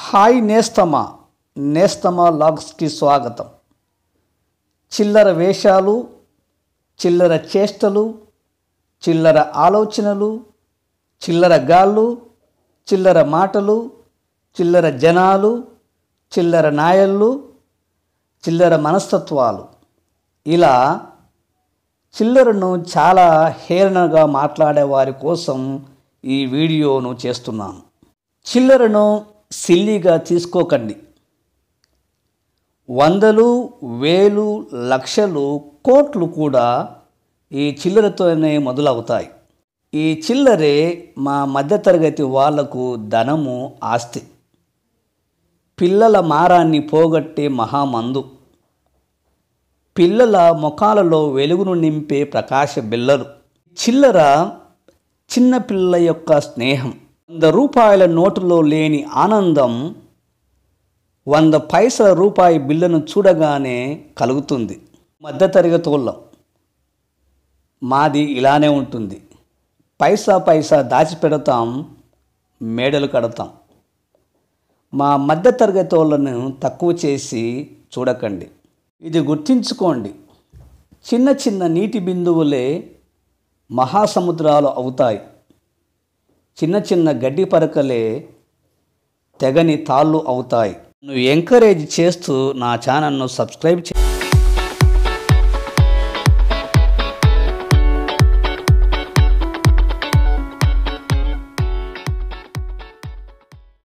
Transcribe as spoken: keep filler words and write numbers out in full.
Hi నేస్తమా నేస్తమా లాగ్స్కి స్వాగతం. చిల్లర వేషాలు, చిల్లర చేష్టలు, చిల్లర ఆలోచనలు, చిల్లర గాళ్ళు, చిల్లర మాటలు, చిల్లర జనాలు, చిల్లర నాయళ్ళు, చిల్లర మనస్తత్వాలు, ఇలా చిల్లరను చాలా హేళనగా మాట్లాడే వారి కోసం ఈ వీడియోను చేస్తున్నాను. చిల్లరను సిల్లీగా తీసుకోకండి. వందలు, వేలు, లక్షలు, కోట్లు కూడా ఈ చిల్లరతోనే మొదలవుతాయి. ఈ చిల్లరే మా మధ్యతరగతి వాళ్లకు ధనము, ఆస్తి. పిల్లల మారాన్ని పోగొట్టే మహామందు. పిల్లల ముఖాలలో వెలుగును నింపే ప్రకాశ బిల్లలు. చిల్లర చిన్న పిల్లల యొక్క స్నేహం. వంద రూపాయల నోటులో లేని ఆనందం వంద పైసల రూపాయి బిల్లును చూడగానే కలుగుతుంది. మధ్యతరగతి వాళ్ళం మాది ఇలానే ఉంటుంది. పైసా పైసా దాచిపెడతాం, మేడలు కడతాం. మా మధ్యతరగతి వాళ్ళను తక్కువ చేసి చూడకండి. ఇది గుర్తుంచుకోండి. చిన్న చిన్న నీటి బిందువులే మహాసముద్రాలు అవుతాయి. చిన్న చిన్న గడ్డి పరకలే తెగని తాళ్ళు అవుతాయి. నువ్వు ఎంకరేజ్ చేస్తూ నా ఛానల్ను సబ్స్క్రైబ్ చే